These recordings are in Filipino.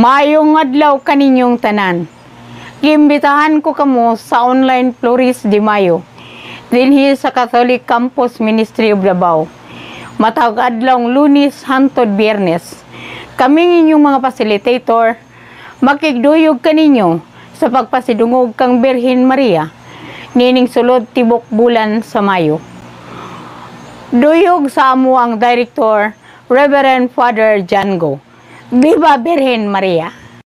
Maayong adlaw kaninyong tanan. Giimbitahan ko kamo sa online Flores de Mayo dinhi sa Catholic Campus Ministry of Davao. Matag adlawng Lunes hangtod Biyernes. Kaming inyong mga facilitator makigduyog kaninyo sa pagpasidungog kang Birhen Maria nining sulod tibok bulan sa Mayo. Duyog sa amo ang Director, Reverend Father Jango. Viva Birhen Maria!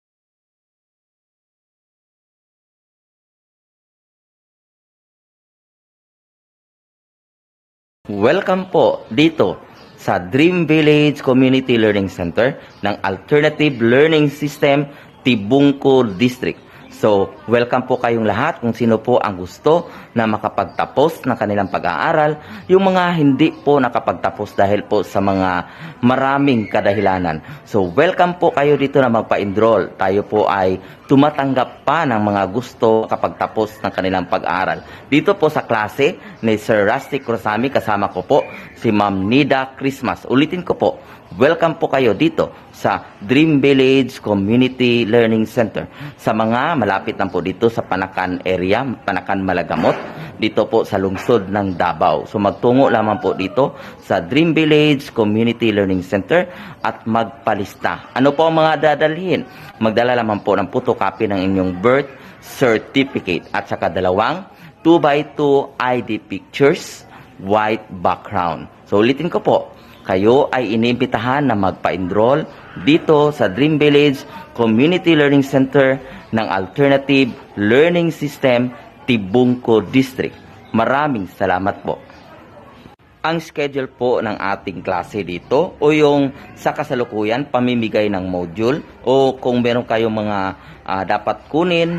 Welcome po dito sa Dream Village Community Learning Center ng Alternative Learning System Tibungco District. So, welcome po kayong lahat kung sino po ang gusto na makapagtapos ng kanilang pag-aaral. Yung mga hindi po nakapagtapos dahil po sa mga maraming kadahilanan. So, welcome po kayo dito na magpa-enroll. Tayo po ay tumatanggap pa ng mga gusto makapagtapos ng kanilang pag-aaral. Dito po sa klase ni Sir Rusty Cruzami, kasama ko po si Ma'am Nida Christmas. Ulitin ko po, welcome po kayo dito sa Dream Village Community Learning Center. Sa mga malapit lang po dito sa Panakan area, Panakan Malagamot, dito po sa lungsod ng Davao. So magtungo lamang po dito sa Dream Village Community Learning Center at magpalista. Ano po ang mga dadalhin? Magdala lamang po ng photocopy ng inyong birth certificate at saka dalawang 2x2 ID pictures, white background. So ulitin ko po, kayo ay iniimbitahan na magpa-enroll dito sa Dream Village Community Learning Center ng Alternative Learning System Tibungco District. Maraming salamat po. Ang schedule po ng ating klase dito o yung sa kasalukuyan pamimigay ng module o kung meron kayong mga dapat kunin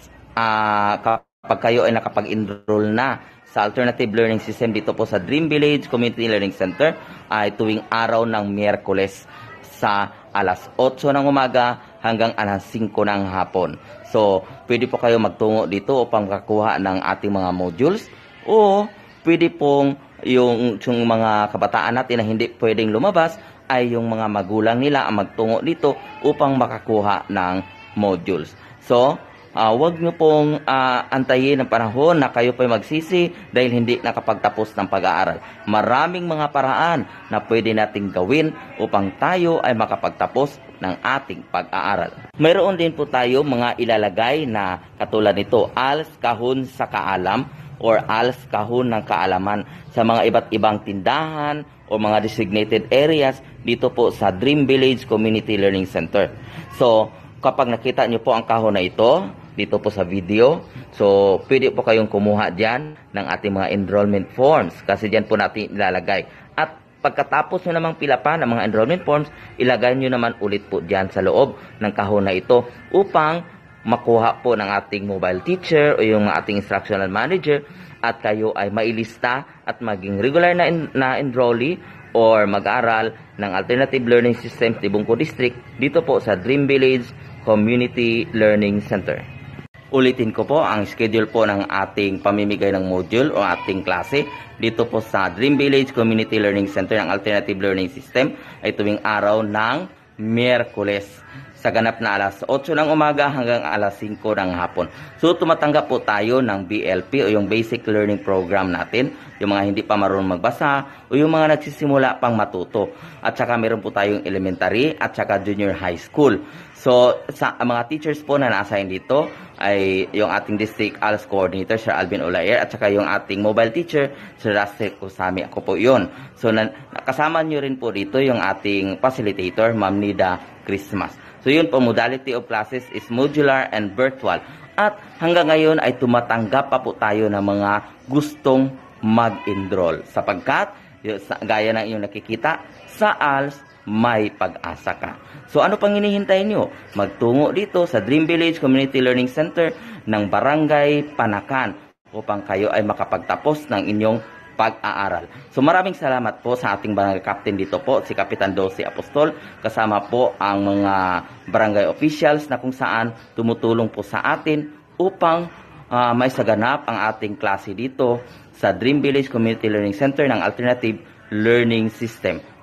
kapag kayo ay nakapag-enroll na sa Alternative Learning System dito po sa Dream Village Community Learning Center ay tuwing araw ng Miyerkules sa alas 8 ng umaga hanggang alas 5 ng hapon. So, pwede po kayo magtungo dito upang makakuha ng ating mga modules o pwede pong yung mga kabataan natin na hindi pwedeng lumabas ay yung mga magulang nila ang magtungo dito upang makakuha ng modules. So, huwag nyo pong antayin ang panahon na kayo po'y magsisi dahil hindi nakapagtapos ng pag-aaral. Maraming mga paraan na pwede nating gawin upang tayo ay makapagtapos ng ating pag-aaral. Mayroon din po tayo mga ilalagay na katulad nito, ALS Kahon sa Kaalam or ALS Kahon ng Kaalaman sa mga iba't ibang tindahan o mga designated areas dito po sa Dream Village Community Learning Center. So, kapag nakita nyo po ang kahon na ito, dito po sa video, so pwede po kayong kumuha dyan ng ating mga enrollment forms kasi dyan po natin ilalagay. At pagkatapos nyo namang pila pa ng mga enrollment forms, ilagay nyo naman ulit po dyan sa loob ng kahon na ito upang makuha po ng ating mobile teacher o yung ating instructional manager at kayo ay mailista at maging regular na enrollee or mag-aral ng Alternative Learning System Tibungco District dito po sa Dream Village Community Learning Center. Ulitin ko po ang schedule po ng ating pamimigay ng module o ating klase dito po sa Dream Village Community Learning Center ng Alternative Learning System ay tuwing araw ng Miyerkules sa ganap na alas 8 ng umaga hanggang alas 5 ng hapon. So tumatanggap po tayo ng BLP o yung Basic Learning Program natin, yung mga hindi pa marunong magbasa o yung mga nagsisimula pang matuto. At saka meron po tayong elementary at saka junior high school. So sa mga teachers po na na-assign dito ay yung ating District ALS Coordinator, Sir Alvin Olayer, at saka yung ating mobile teacher, Sir Rusty Cruzami. Ako po yun. So kasama nyo rin po dito yung ating facilitator, Ma'am Nida Christmas. So yun po, modality of classes is modular and virtual. At hanggang ngayon ay tumatanggap pa po tayo ng mga gustong mag-enroll. Sapagkat, gaya ng inyong nakikita, sa ALS may pag-asa ka. So ano pang hinihintay nyo? Magtungo dito sa Dream Village Community Learning Center ng Barangay Panakan upang kayo ay makapagtapos ng inyong pag-aaral. So maraming salamat po sa ating barangay captain dito po, si Kapitan Dosi Apostol, kasama po ang mga barangay officials na kung saan tumutulong po sa atin upang maisaganap ang ating klase dito sa Dream Village Community Learning Center ng Alternative Learning System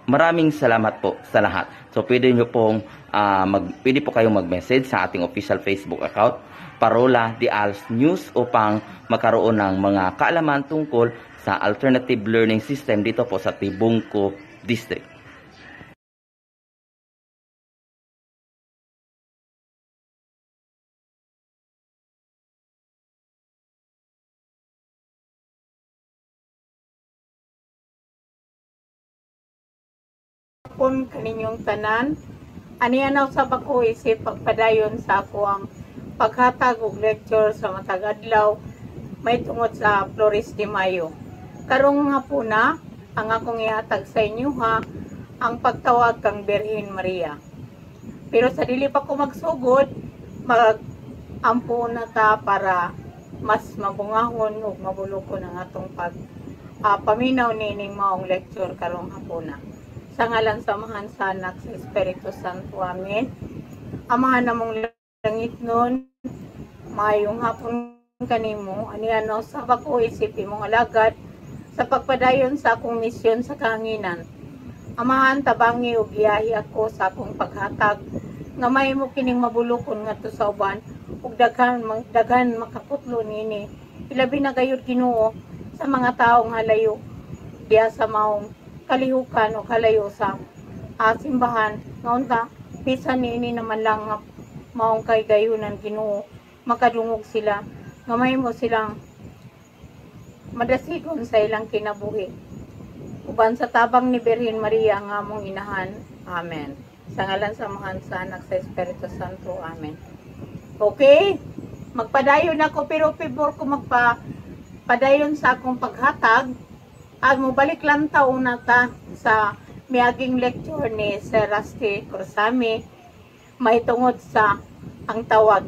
Maraming salamat po sa lahat. So pwede nyo pong pwede po kayong mag-message sa ating official Facebook account, Parola de Als News, upang magkaroon ng mga kaalaman tungkol sa alternative learning system dito po sa Tibungco District. Kung kaninyong tanan, anianaw sa bako isip pagpadayon sa ako ang paghatag og lecture sa matag adlaw may tungod sa Flores de Mayo. Karong hapuna ang akong ihatag sa inyo ha ang pagtawag kang Birhen Maria. Pero sa dili pa ko magsugod, mag-ampo na ta para mas mabungahon ug mabulokon ang atong paminaw nining maong lecture karong hapuna. Sa ngalan samahan sa Anak sa Espiritu Santo. Amen. Amahan namong langit nun, mayong hapon kanimo, aniano sa bako isip imong alagad, sa pagpadayon sa akong misyon sa kahanginan. Amahan tabangi ug giyahi ako sa akong paghatag, nga may mo kining mabulokon ngadto sa uban, ug daghan makaputlo nini, ilabi na gayud Ginoo sa mga taong halayo diya sa maong kalihukan o kalayo sa simbahan nga unta bisan niini naman lang nga maong kay gayunan Ginoo makadungog sila nga mahimo silang madasigon sa ilang kinabuhi uban sa tabang ni Birhen Maria nga among inahan. Amen. Sa ngalan samahan sa Anak sa Espiritu Santo. Amen. Okay, magpadayon ako pero pibor ko magpadayon sa akong paghatag. Mubalik lang taon na ta sa miaging lecture ni Sir Rusty Corsami may tungod sa ang tawag.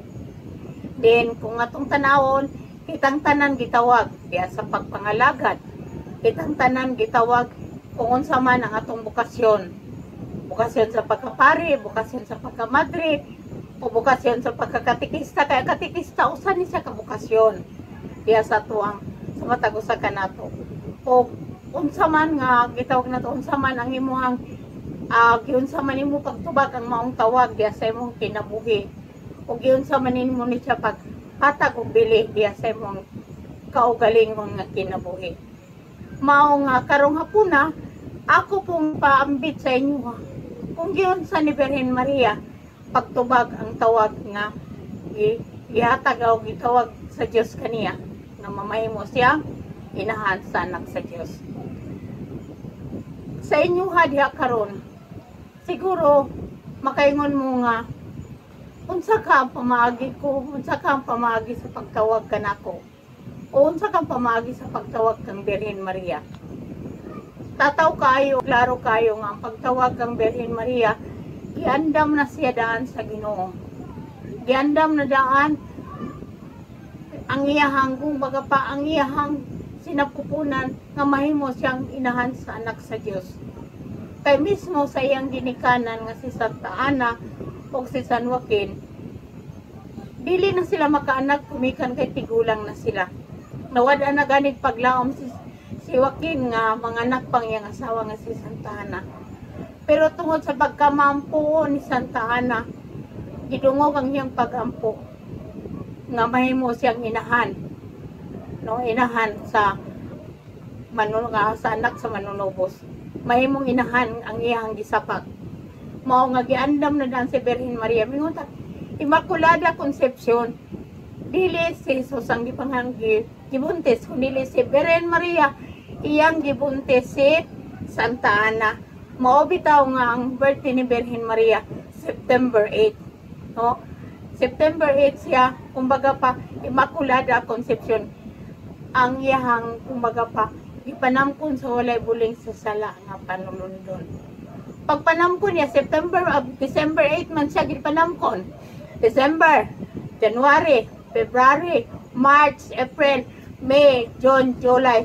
Then kung atong tanawon, kitang tanan gitawag diya sa pagpangalagad. Kitang tanan gitawag kung unsa man ang atong bukasyon. Bukasyon sa pagkapari, bukasyon sa pagkamadre, o bukasyon sa pagkakatikista. Kaya katikista usa ni siya ka bukasyon diya sa tuang sa matag usa kanato. O unsa man nga gitawag nato unsa man ang imong giunsa man imo pagtubag ang maong tawag diya sa imong kinabuhi o giunsa man nimo ni siya paghatag og bili diya sa imong kaugalingon nga kinabuhi. Mao nga karong hapuna ako pong paambit sa inyo ha kung giunsa ni Birhen Maria pagtubag ang tawag nga ihatag o gitawag sa Dios kaniya nga mamahimo siya inahan sa anak sa Diyos. Sa inyo diha karon, siguro makaingon mo nga unsa ka ang pamaagi ko, unsa ka ang pamaagi sa pagtawag kanako, o unsa ka ang pamaagi sa pagtawag kang Birhen Maria. Tataw kayo, klaro kayo nga ang pagtawag kang Birhen Maria, giandam na siya daan sa Ginoo. Giandam na daan ang iyahang, kung baga pa ang iyahang sinapupunan nga mahimo siyang inahan sa anak sa Dios. Kay mismo sa iyang ginikanan nga si Santa Ana o si San Joaquin, dili na sila makaanak kumikan kay tigulang na sila. Nawada na ganit paglaom si Joaquin nga mga anak pang iyang asawa nga si Santa Ana. Pero tungod sa pagkamampo ni Santa Ana, gidungog ang iyang pagampo nga mahimo siyang inahan. No, inahan sa sa anak sa manunubos. Mahimong inahan ang iyang gisapak. Mao nga giandam na dan si Birhen Maria mingon Immaculada Concepcion. Dili si Jesus ang gibuntis kundi si Birhen Maria iyang gibuntis si Santa Ana. Mao bitaw nga ang birthday ni Birhen Maria September 8. No? September 8 siya, kumbaga pa Immaculada Concepcion. Ang iyahang kumbaga pa ipanamkon sa walay buling sa sala nga panulundon. Pag panamkon niya December 8 man siya gipanamkon. December, January, February, March, April, May, June, July.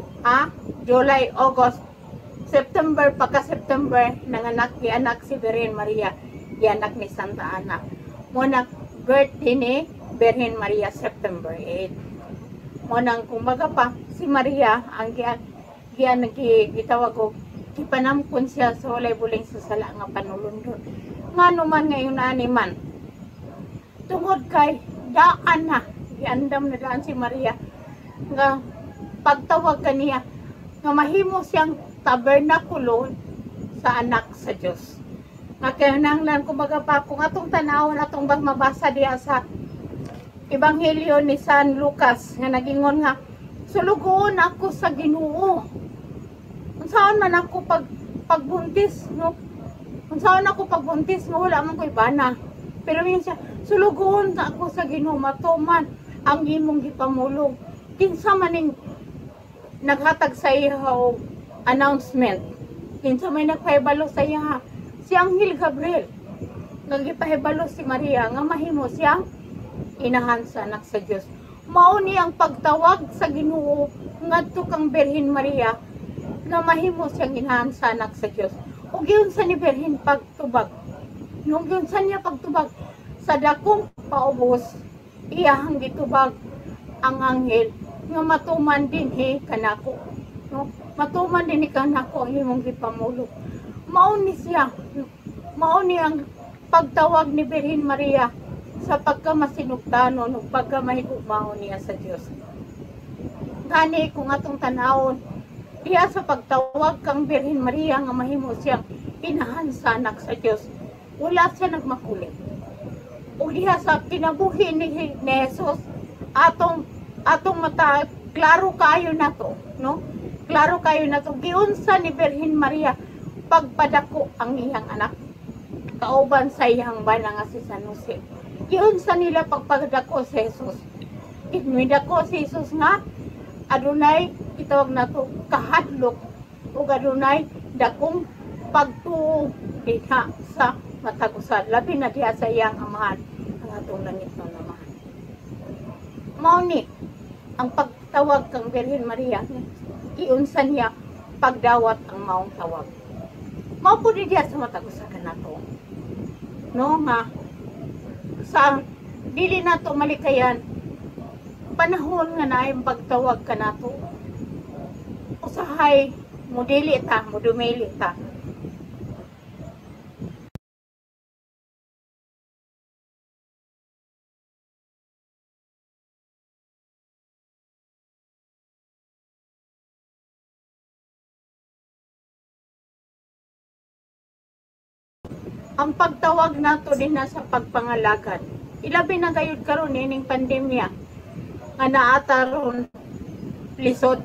July, August, September, pagka-September nanganak anak si Birhen Maria, anak ni Santa Ana. Muna birthday ni Birhen Maria September 8. Monang kumbaga pa si Maria ang gitawag ko Ipanamkon siya sa walay buling sa sala nga panulundon. Nga naman ngayon animan. Tungod kay daan na, iandam na daan si Maria nga pagtawag kaniya nga mahimo siyang tabernakulo sa anak sa Dios. Nga kinahanglan kumbaga pa kung atong tanawon atong bang mabasa diha sa Ebanghelyo ni San Lucas nga nagingon nga sulugoon ako sa Ginoo. Saan man ako pagbuntis, no? Saan ako pagbuntis, no? Wala man ko ibana. Pero minsan, sulugoon ka ako sa Ginoo, matuman ang imong gipamulong. Kinsa maning naghatag sa iya og announcement. Kinsa may nagpahibalo sa iya, si Anghel Gabriel. Nagipahibalo si Maria nga mahimo siyang inahan sa anak sa Dios. Mao ni ang pagtawag sa Ginoo ngadto kang Birhen Maria nga mahimo siyang inahan sa anak sa Dios. Ug giunsa ni Birhen pagtubag. Nung giunsa niya pagtubag sa dakong paubos, iyahang gitubag ang anghel nga matuman din kanako. No? Matuman din kanako ang imong gipamulong. Mao ni siya, mao ni ang pagtawag ni Birhen Maria sa pagkamasinugtanon ug pagkamahigugmaon niya sa Dios. Gani kung atong tanawon diya sa pagtawag kang Birhen Maria nga mahimo siyang inahan sa anak sa Dios, wala siya nagmakulit. O diya sa kinabuhi ni Jesus, atong mata klaro kayo na to, no? Klaro kayo na to. Giunsa ni Birhen Maria pagpadako ang iyang anak kauban sa iyang bana nga si San Jose. Giunsa nila pagpadako sa Jesus. Idmidako si Jesus nga adunay itawag na to kahadlok o adunay dakong pagtuog diha sa matagusan labi na diha sa iyang amahan ang atong langit ng amahan. Mao ni ang pagtawag kang Birhen Maria giunsa niya pagdawat ang maong tawag. Mao pud diha sa matagusan kanato, no nga sa dili nato malikayan panahon nga naay pagtawag kanato usahay mo dili ta mo dumili ta. Ang pagtawag nato din na sa pagpangalagad. Ilabi na gayud karon ining pandemya nga naataron lisod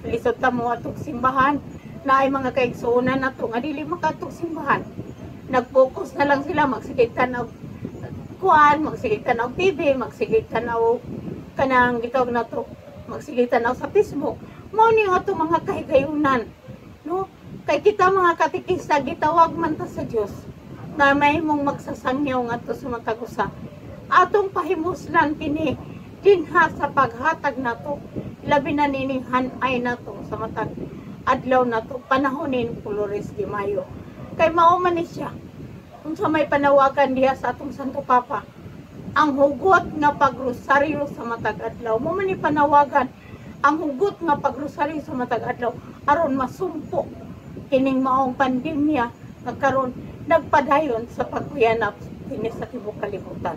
mo atong simbahan na ay mga kaigsuonan nato nga dili makatog simbahan. Nag-focus na lang sila magsigig tanaw kuan, magsigig tanaw TV, magsigig tanaw kanang gitawag nato, magsigig tanaw sa Facebook. Mao ni ato mga kahigayunan, no? Kay kita mga katikista gitawag man ta sa Dios na may mong magsasangyaw nga to sa matagusa. Atong pahimuslan kini dinha sa paghatag nato labi na nining hanay nato sa matag adlaw nato panahonin Flores de Mayo. Kay mao man ni siya unsa may panawagan diha sa atong Santo Papa ang hugot nga pagrosaryo sa matag adlaw. Mo man ni panawagan ang hugot nga pagrosaryo sa matag adlaw aron masumpo kining maong pandemya nga karon nagpadayon sa pagkuyanap kini sa tibuok kalibutan.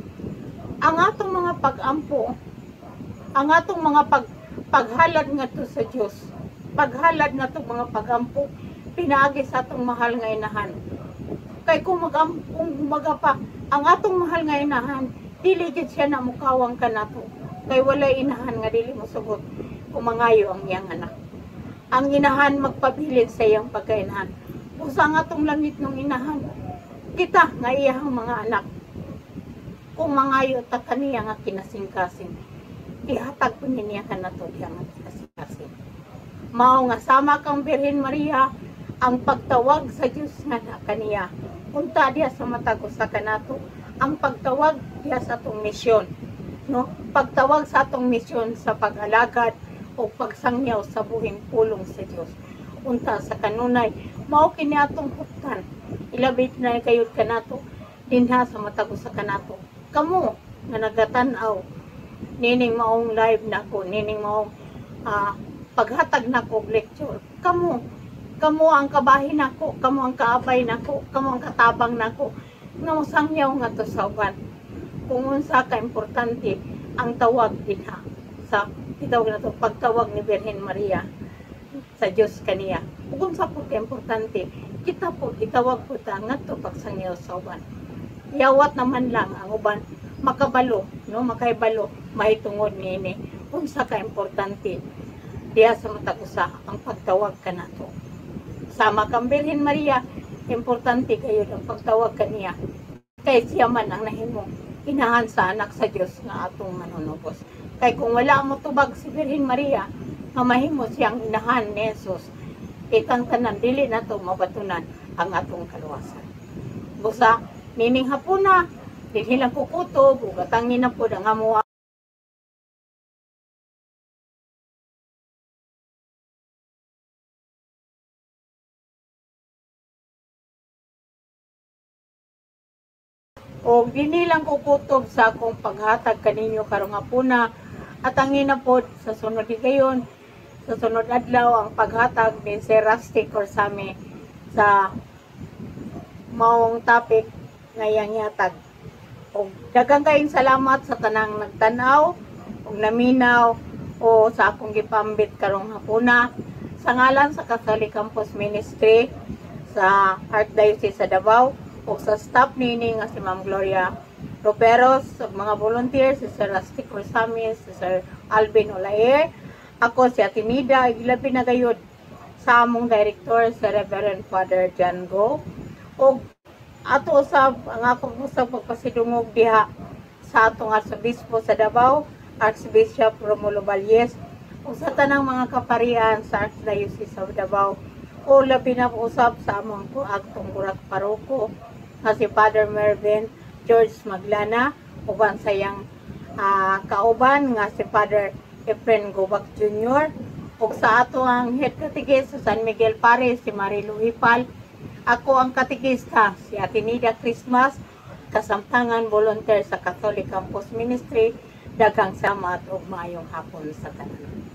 Ang atong mga pag-ampo, ang atong mga paghalad nga to sa Dios, paghalad nga to mga pag-ampo pinaagi sa atong mahal nga inahan. Kay kung magapa ang atong mahal nga inahan dili gid siya na mukawang kanato. Kay walay inahan nga dili mosugot kung mangayo ang iyang anak. Ang inahan magpabilin sa iyang pagkainahan. Usa nga atong langit ng inahan. Kita nga iyang mga anak. Kung mangayo ta kaniya nga kinasing-kasing. Ihatag po niya kanato diha nga kinasing-kasing. Mao nga sama kang Birhen Maria ang pagtawag sa Dios nga na kaniya. Unta diha sa matagos sa kanato ang pagtawag diha sa atong misyon. No? Pagtawag sa atong misyon sa pag-alagad o pagsangyaw sa buhing pulong sa Dios. Unta sa kanunay mao kini atong huptan. Ilabit na kayo kanato dinha sa matagos sa kanato. Kamo nga nagatan-aw nining maong live nako, nining maong paghatag nako lecture. Kamo kamo ang kabahin nako, kamo ang kaabay nako, kamo ang katabang nako. Namusangyaw nga to sa uban. Kung unsa ka importante ang tawag dinha sa itawag na to pagtawag ni Birhen Maria sa Dios kaniya. Kung unsa po ka importante, kita po itawag po ta ngadto pagsangyaw sa uban. Yawat naman lang ang uban makabalo, no, makaibalo mahitungod niini. Unsa ka importante diya sa matag usa ang pagtawag kanato. Sama kang Birhen Maria, importante kayo ang pagtawag kaniya. Kay siya man ang nahimo inahan sa anak sa Dios nga atong manunubos. Kay kung wala mo tubag si Birhen Maria, nga mahimo siyang inahan ni Jesus, itang tanan dili nato mabatunan ang atong kaluwasan. Busa nining hapuna, dinhi lang kukutob ug atangin na pud ang amo o dini lang kukutob sa akong paghatag kaninyo karong hapuna at ang inapod sa sunod higayon sa sunod adlaw ang paghatag ni Sir Rusty Corsame sa maong topic ngayang yatag. Og daghang kayong salamat sa tanang nagtanaw ug naminaw o sa akong gipambit karong hapuna sa ngalan sa Catholic Campus Ministry sa Archdiocese sa Davao o sa staff nini nga si Ma'am Gloria Roperos, mga volunteers, si Sir Rusty Corsame, si Sir Alvin Olaer, ako si Atinida, ilabi na gayud sa among director, si Reverend Father John Go, o ato usab ang akong usab pagpasidungog diha sa atong Arsobispo sa Davao, Archbishop Romulo Valles, o sa tanang mga kaparian sa Archdiocese sa Davao, o labi na usab sa among agtong burak paroko, nga si Father Mervin George Maglana, uban sayang kauban nga si Father Efren Gobak Jr. ug sa ato ang head catechist sa San Miguel Paris si Marilu Hipal. Ako ang katekista si Atenida Christmas, kasamtangan volunteer sa Catholic Campus Ministry. Daghang salamat ug maayong hapon sa tanan.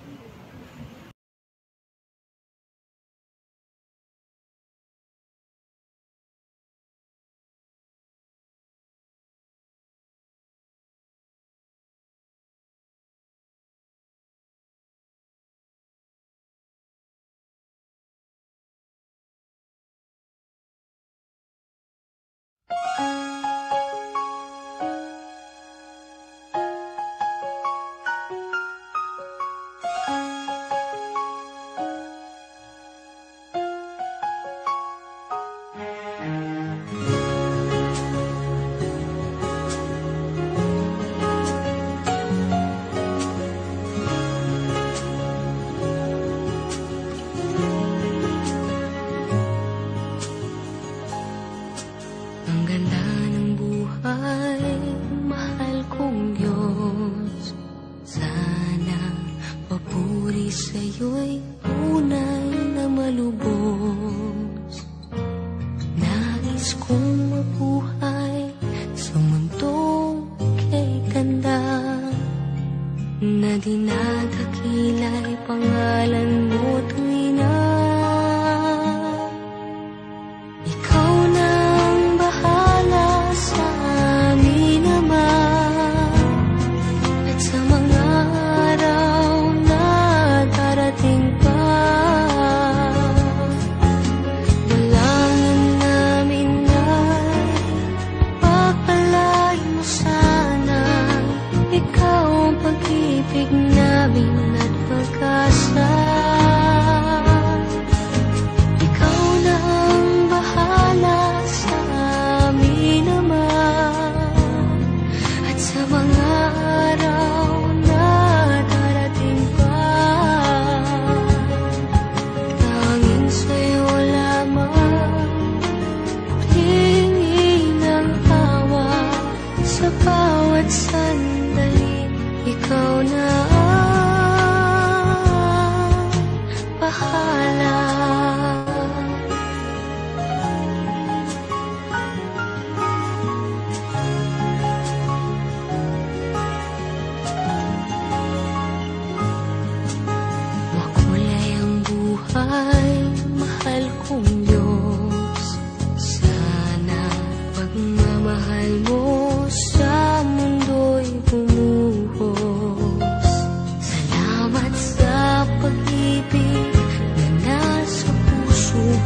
Ang ganda ng buhay, mahal kong Diyos. Sana papuri sa'yo'y tunay na malubos. Nais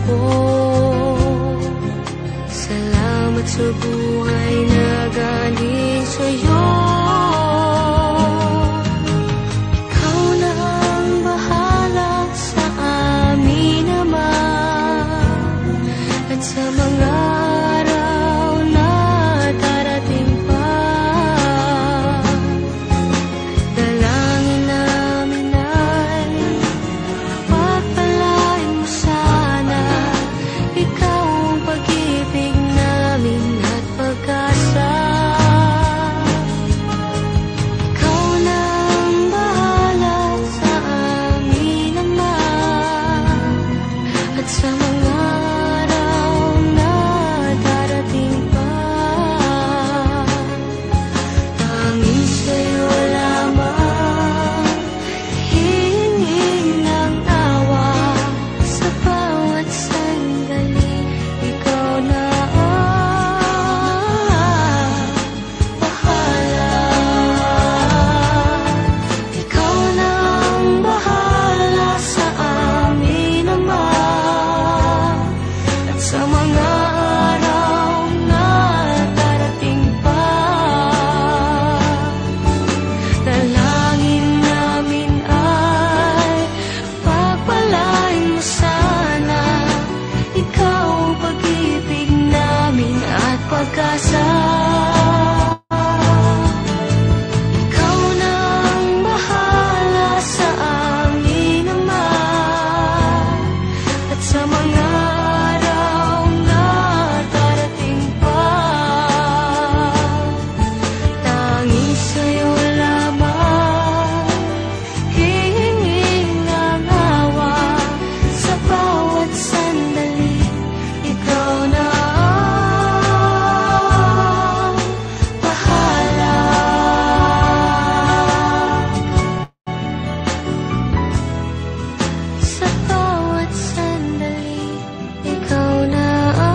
po. Salamat sa buhay na galing sa'yo. Ikaw na ang bahala sa amin naman at sa mga araw na darating pa. Dalangin namin ay pagpalain mo sana. Ikaw ang pag-ibig namin at pag-asa. Ikaw na ang bahala sa amin naman at sa mga araw na darating pa. Tanging sa'yo lamang hihingin ng awa sa bawat sandali. Ikaw na ang bahala. Ikaw na ang bahala sa amin naman at sa mga araw na darating pa. Dalangin namin ay pagpalain mo sana. Ikaw ang pag-ibig namin at pag-asa. Ikaw na ang bahala sa amin naman at sa mga araw na darating pa. Tanging sa'yo lamang hihingin ng awa sa bawat sandali. Ikaw na ang bahala. Sa bawat sandali, ikaw na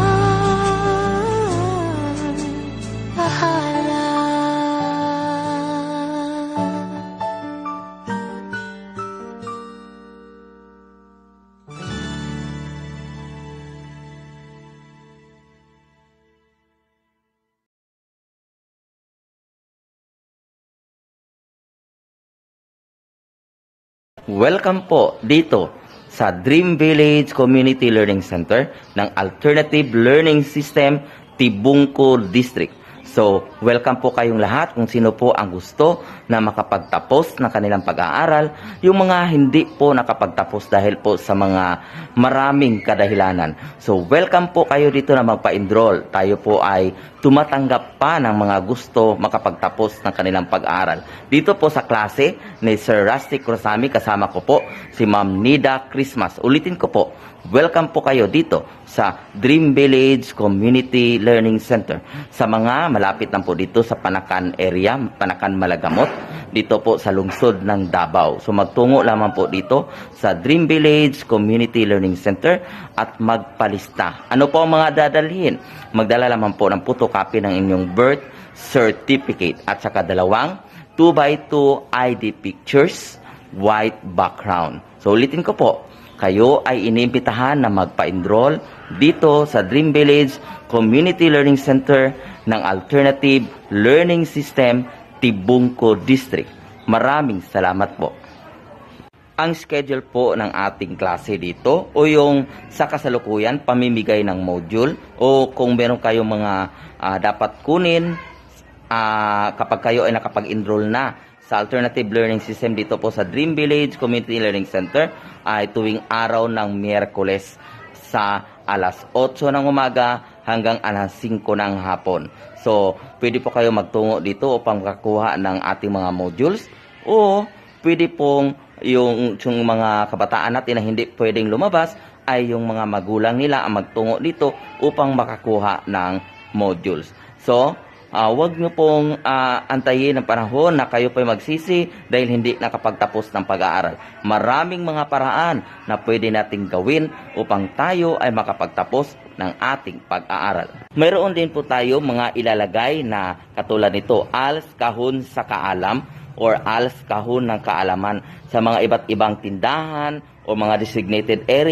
ang bahala. Welcome po dito sa Dream Village Community Learning Center ng Alternative Learning System, Tibungco District. So, welcome po kayong lahat kung sino po ang gusto na makapagtapos ng kanilang pag-aaral. Yung mga hindi po nakapagtapos dahil po sa mga maraming kadahilanan. So, welcome po kayo dito na magpa-enroll. Tayo po ay tumatanggap pa ng mga gusto makapagtapos ng kanilang pag-aaral. Dito po sa klase ni Sir Rusty Cruzami, kasama ko po si Ma'am Nida Christmas. Ulitin ko po, welcome po kayo dito sa Dream Village Community Learning Center. Sa mga malapit lang po dito sa Panakan area, Panakan Malagamot, dito po sa lungsod ng Davao. So magtungo lamang po dito sa Dream Village Community Learning Center at magpalista. Ano po ang mga dadalhin? Magdala lamang po ng photocopy ng inyong birth certificate at saka dalawang 2x2 ID pictures, white background. So ulitin ko po, kayo ay iniimbitahan na magpa-enroll dito sa Dream Village Community Learning Center ng Alternative Learning System, Tibungco District. Maraming salamat po. Ang schedule po ng ating klase dito o yung sa kasalukuyan, pamimigay ng module o kung meron kayong mga dapat kunin kapag kayo ay nakapag-enroll na sa Alternative Learning System dito po sa Dream Village Community Learning Center ay tuwing araw ng Miyerkules sa alas 8 ng umaga hanggang alas 5 ng hapon. So, pwede po kayo magtungo dito upang makakuha ng ating mga modules o pwede pong yung mga kabataan natin na hindi pwedeng lumabas ay yung mga magulang nila ang magtungo dito upang makakuha ng modules. So, wag nyo pong antayin ang panahon na kayo po'y magsisi dahil hindi nakapagtapos ng pag-aaral. Maraming mga paraan na pwede nating gawin upang tayo ay makapagtapos ng ating pag-aaral. Mayroon din po tayo mga ilalagay na katulad nito, ALS kahon sa kaalam or ALS kahon ng kaalaman sa mga iba't ibang tindahan o mga designated areas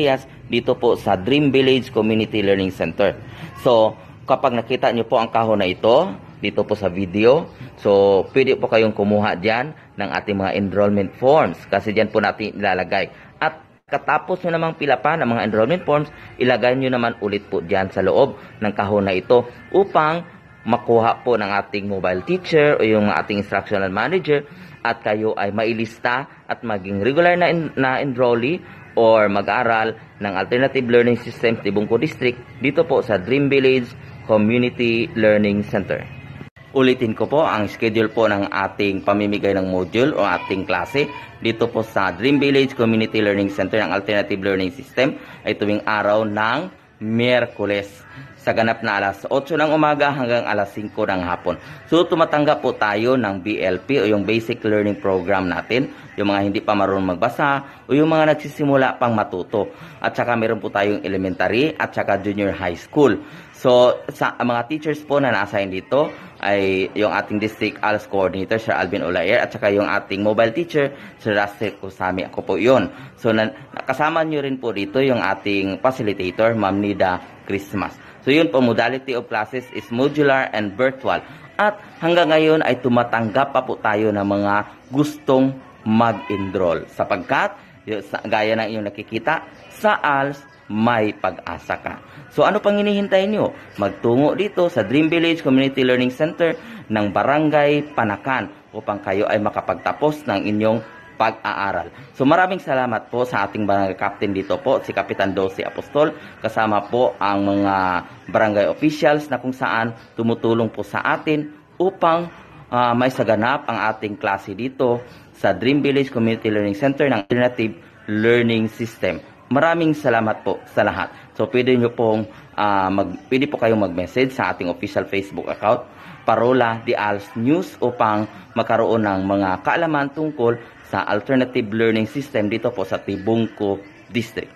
dito po sa Dream Village Community Learning Center. So, kapag nakita nyo po ang kahon na ito, dito po sa video, so pwede po kayong kumuha dyan ng ating mga enrollment forms kasi dyan po natin ilalagay. At katapos nyo namang pilapan ng mga enrollment forms, ilagay nyo naman ulit po dyan sa loob ng kahon na ito upang makuha po ng ating mobile teacher o yung ating instructional manager at kayo ay mailista at maging regular na enrollee or mag-aral ng Alternative Learning System Tibungco District dito po sa Dream Village Community Learning Center. Ulitin ko po ang schedule po ng ating pamimigay ng module o ating klase dito po sa Dream Village Community Learning Center ng Alternative Learning System ay tuwing araw ng Miyerkules sa ganap na alas 8 ng umaga hanggang alas 5 ng hapon. So tumatanggap po tayo ng BLP o yung Basic Learning Program natin, yung mga hindi pa marunong magbasa o yung mga nagsisimula pang matuto. At saka meron po tayong elementary at saka junior high school. So sa mga teachers po na na-assign dito ay yung ating District ALS Coordinator, Sir Alvin Olayer, at saka yung ating mobile teacher, Sir Russell Kusami. Ako po yun. So nakasama nyo rin po dito yung ating facilitator, Ma'am Nida Christmas. So yun po, modality of classes is modular and virtual. At hanggang ngayon ay tumatanggap pa po tayo ng mga gustong mag-enroll. Sapagkat, gaya ng inyong nakikita, sa ALS may pag-asa ka. So ano pang hinihintay nyo? Magtungo dito sa Dream Village Community Learning Center ng Barangay Panakan upang kayo ay makapagtapos ng inyong pag-aaral. So maraming salamat po sa ating barangay captain dito po, si Kapitan Dosi Apostol, kasama po ang mga barangay officials na kung saan tumutulong po sa atin upang may saganap ang ating klase dito sa Dream Village Community Learning Center ng Alternative Learning System. Maraming salamat po sa lahat. So pwede po kayong mag-message sa ating official Facebook account, Parola de ALS News, upang magkaroon ng mga kaalaman tungkol sa Alternative Learning System dito po sa Tibungco District.